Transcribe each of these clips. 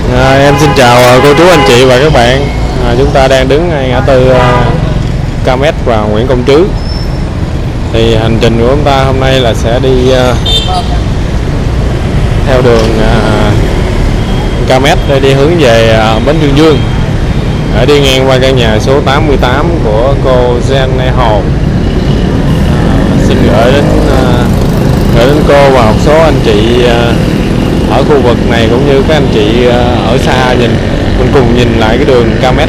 Em xin chào cô chú anh chị và các bạn. Chúng ta đang đứng ngay ngã tư Km và Nguyễn Công Trứ. Thì hành trình của chúng ta hôm nay là sẽ đi theo đường Km để đi hướng về Bến Dương Dương, để đi ngang qua căn nhà số 88 của cô Jeanne Hồ. Xin gửi đến cô và một số anh chị ở khu vực này cũng như các anh chị ở xa mình cùng nhìn lại cái đường Km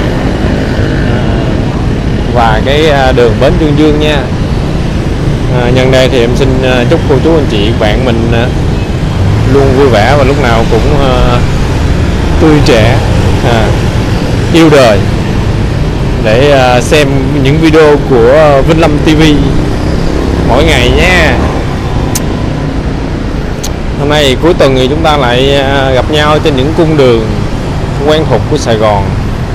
và cái đường Bến Dương Dương nha. Nhân đây thì em xin chúc cô chú anh chị bạn mình luôn vui vẻ và lúc nào cũng tươi trẻ, yêu đời, để xem những video của Vinh Lâm TV mỗi ngày nha. Hôm nay thì cuối tuần thì chúng ta lại gặp nhau trên những cung đường quen thuộc của Sài Gòn.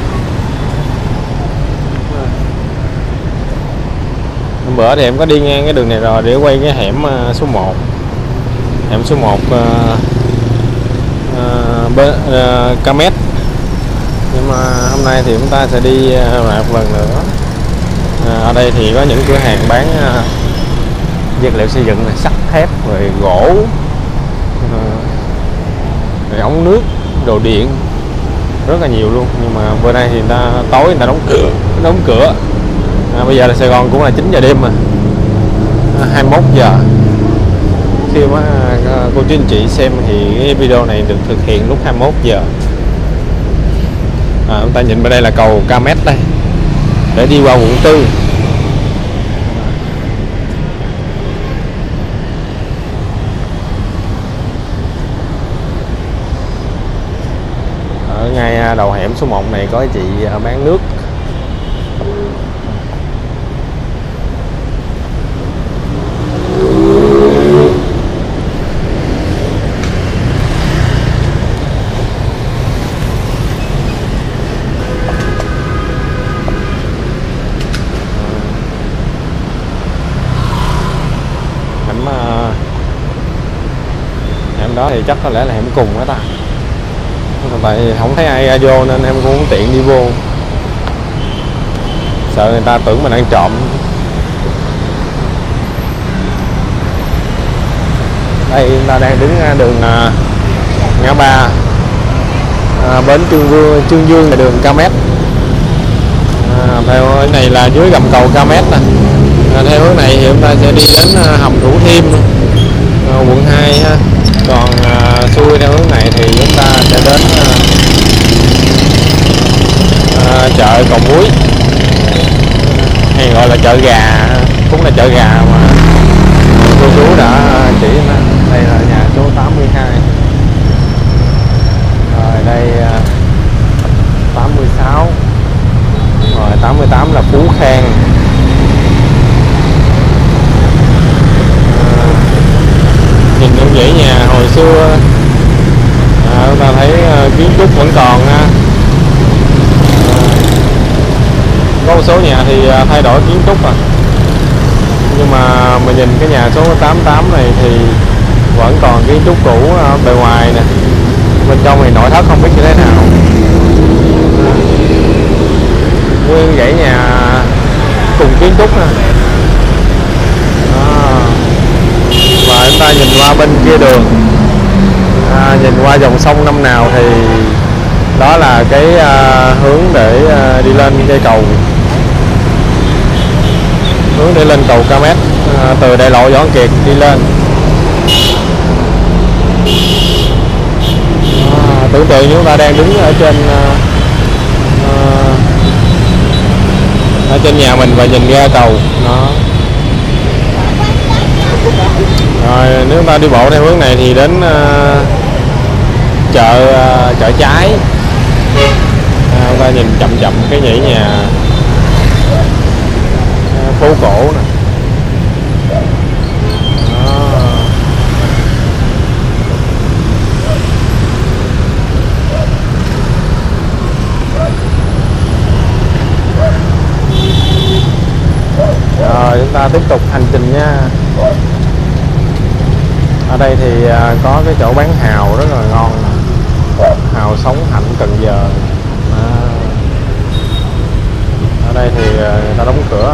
Hôm bữa thì em có đi ngang cái đường này rồi để quay cái hẻm số 1. Hẻm số 1 Km. Nhưng mà hôm nay thì chúng ta sẽ đi lại một lần nữa. Ở đây thì có những cửa hàng bán vật liệu xây dựng, sắt thép, rồi gỗ, rồi ống nước, đồ điện, rất là nhiều luôn. Nhưng mà bữa nay thì tối người ta đóng cửa. Bây giờ là Sài Gòn cũng là 9 giờ đêm mà, 21 giờ. Khi mà cô chú anh chị xem thì cái video này được thực hiện lúc 21 giờ. Chúng ta nhìn bên đây là cầu Km đây, để đi qua quận 4. Ở ngay đầu hẻm số 1 này có chị bán nước. Hẻm đó thì chắc có lẽ là hẻm cùng đó ta, tại không thấy ai ra vô nên em cũng không tiện đi vô, sợ người ta tưởng mình đang trộm. Đây chúng ta đang đứng đường ngã ba Bến Trương Dương là đường Km. Theo cái này là dưới gầm cầu Km nè. Theo hướng này thì chúng ta sẽ đi đến hầm Thủ Thiêm, quận 2 ha. Còn xuôi theo hướng này thì chúng ta sẽ đến chợ Cầu Muối, hay gọi là chợ gà, cũng là chợ gà mà cô chú đã chỉ. Đây là nhà số 82. Rồi đây 86. Rồi 88 là Phú Khang. Nhìn những dãy nhà hồi xưa, chúng ta thấy kiến trúc vẫn còn. Có một số nhà thì thay đổi kiến trúc nhưng mà nhìn cái nhà số 88 này thì vẫn còn kiến trúc cũ bề ngoài nè, bên trong thì nội thất không biết như thế nào. Nguyên dãy nhà cùng kiến trúc nè. Và chúng ta nhìn qua bên kia đường, nhìn qua dòng sông Năm Nào thì đó là cái hướng để đi lên cây cầu, hướng để lên cầu Km, từ đại lộ Võ Văn Kiệt đi lên. Tưởng tượng chúng ta đang đứng ở trên nhà mình và nhìn ra cầu đó. Rồi nếu ta đi bộ theo hướng này thì đến chợ Trái. Chúng ta nhìn chậm chậm cái dãy nhà phố cổ nè. Rồi chúng ta tiếp tục hành trình nha. Ở đây thì có cái chỗ bán hàu rất là ngon, hàu Hào Sống Hạnh Cần Giờ. Ở đây thì người ta đóng cửa.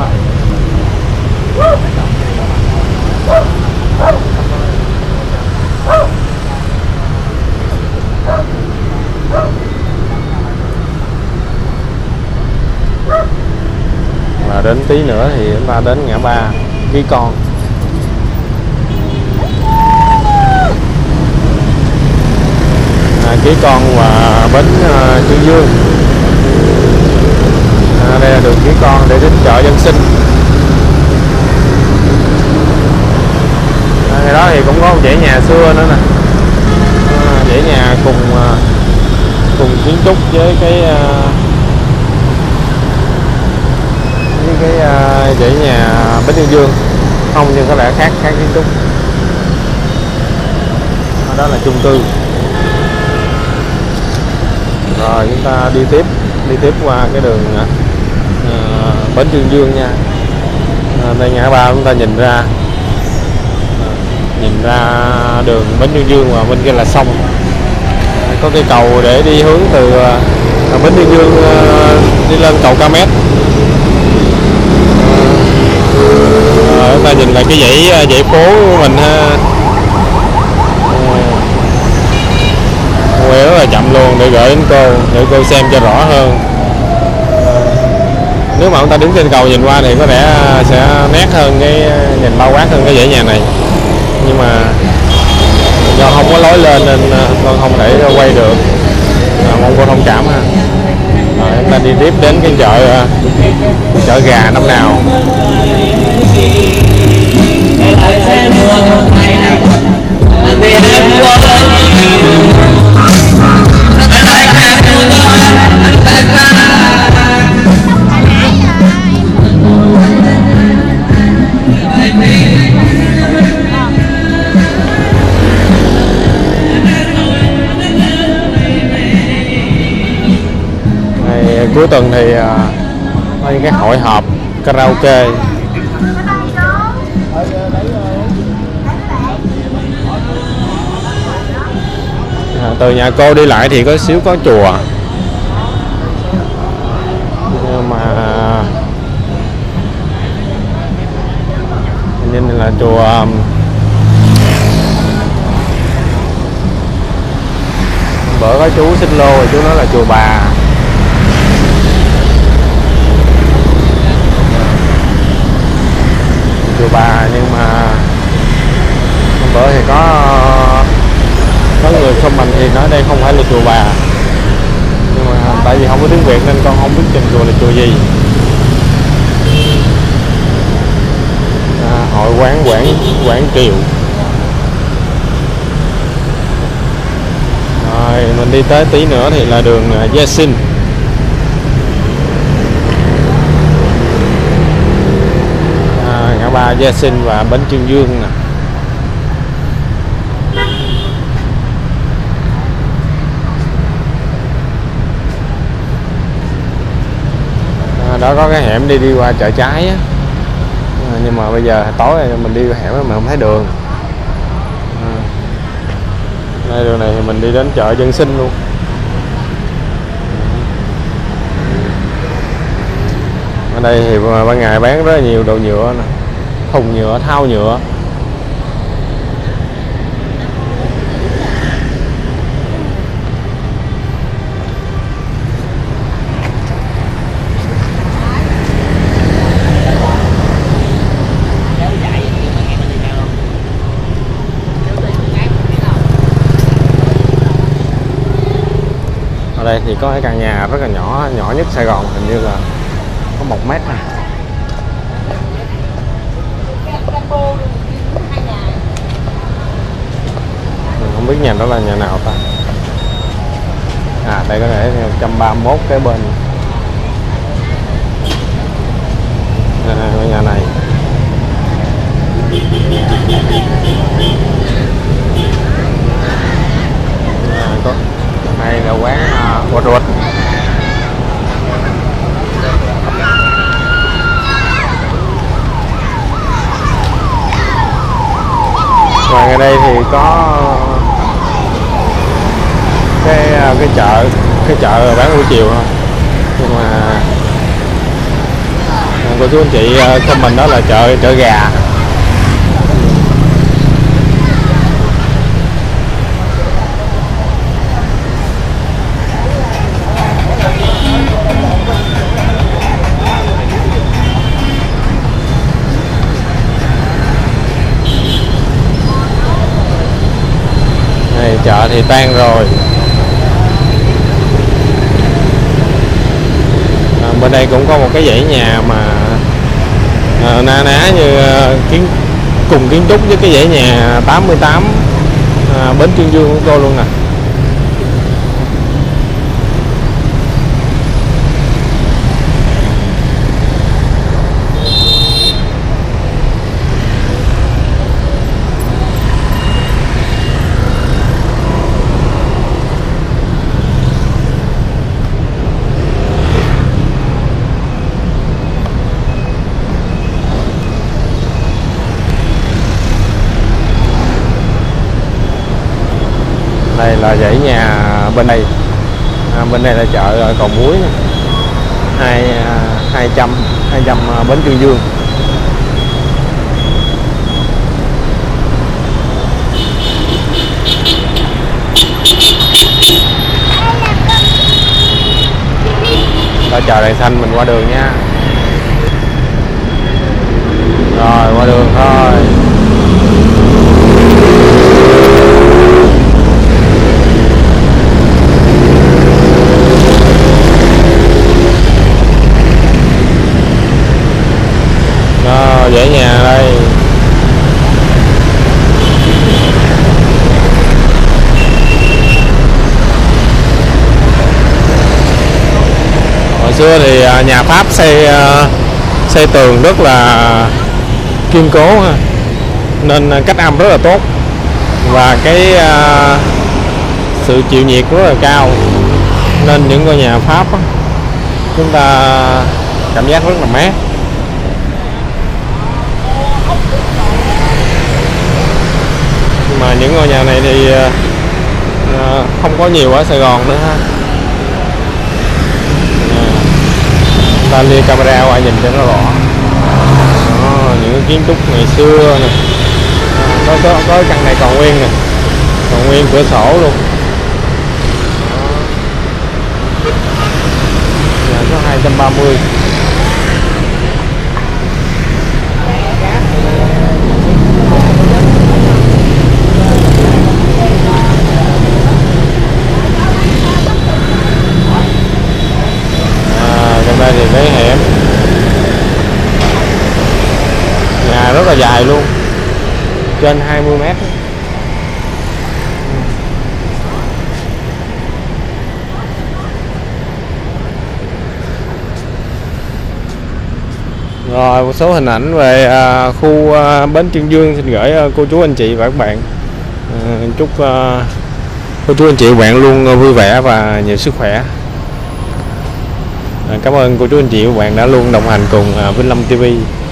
Và đến tí nữa thì chúng ta đến ngã ba Ký Con. Ký Con và bến Trương Dương. Đây là đường Ký Con để đến chợ Dân Sinh. Ngày đó thì cũng có một dãy nhà xưa nữa nè, dãy nhà cùng kiến trúc với cái dãy nhà bến Trương Dương, không nhưng có lẽ khác kiến trúc. Đó là chung cư. Rồi chúng ta đi tiếp qua cái đường bến Trương Dương nha. Đây ngã ba chúng ta nhìn ra đường bến Trương Dương và bên kia là sông. Có cây cầu để đi hướng từ bến Trương Dương đi lên cầu Ca-Mét. Chúng ta nhìn lại cái dãy phố của mình ha. Quay rất là chậm luôn để gửi đến để cô xem cho rõ hơn. Nếu mà chúng ta đứng trên cầu nhìn qua thì có lẽ sẽ nét hơn, cái nhìn bao quát hơn cái dãy nhà này, nhưng mà do không có lối lên nên con không thể quay được, mong cô thông cảm ha. Rồi chúng ta đi tiếp đến cái chợ gà Năm Nào. Cuối tuần thì có những cái hội họp karaoke. Từ nhà cô đi lại thì có xíu có chùa, nhưng mà nên là chùa bữa có chú Xích Lô rồi chú nói là chùa Bà. Chùa Bà, nhưng mà hôm bữa thì có người comment thì nói đây không phải là chùa Bà, nhưng mà tại vì không có tiếng Việt nên con không biết trên chùa là chùa gì. Hội Quảng Kiều. Rồi mình đi tới tí nữa thì là đường Gia Sinh. Ngã ba Gia Sinh và bến Trương Dương nè. Đó có cái hẻm đi qua chợ trái á, nhưng mà bây giờ tối mình đi hẻm mà không thấy đường. Đây đường này thì mình đi đến chợ Dân Sinh luôn. Ở đây thì ban ngày bán rất là nhiều đồ nhựa nè, thùng nhựa, thau nhựa. Ở đây thì có cái căn nhà rất là nhỏ nhất Sài Gòn, hình như là có 1 mét này. Mình không biết nhà đó là nhà nào ta. Đây có thể 131 cái bên. Nhà này. Có đây là quán quạt ruột. Ngoài ở đây thì có cái cái chợ bán buổi chiều thôi, nhưng mà cô chú anh chị comment đó là chợ gà. Này, chợ thì tan rồi. Bên đây cũng có một cái dãy nhà mà na ná như cùng kiến trúc với cái dãy nhà 88 Bến Chương Dương của cô luôn nè. Đây là dãy nhà bên đây, bên đây là chợ Cầu Muối, 200 Bến Chương Dương. Ở chợ đèn xanh mình qua đường nha. Rồi qua đường thôi. Dãy nhà đây. Hồi xưa thì nhà Pháp xây tường rất là kiên cố ha, nên cách âm rất là tốt, và cái sự chịu nhiệt rất là cao, nên những ngôi nhà Pháp á, chúng ta cảm giác rất là mát. Mà những ngôi nhà này thì không có nhiều ở Sài Gòn nữa ha. Ta đi camera qua nhìn cho nó rõ. Đó, những cái kiến trúc ngày xưa nè. Có căn này còn nguyên nè, còn nguyên cửa sổ luôn. Nhà số 230. Đây thì cái hẻm nhà rất là dài luôn, trên 20 mét. Rồi một số hình ảnh về khu Bến Chương Dương xin gửi cô chú anh chị và các bạn. Chúc cô chú anh chị và bạn luôn vui vẻ và nhiều sức khỏe. Cảm ơn cô chú anh chị và bạn đã luôn đồng hành cùng Vinh Lâm TV.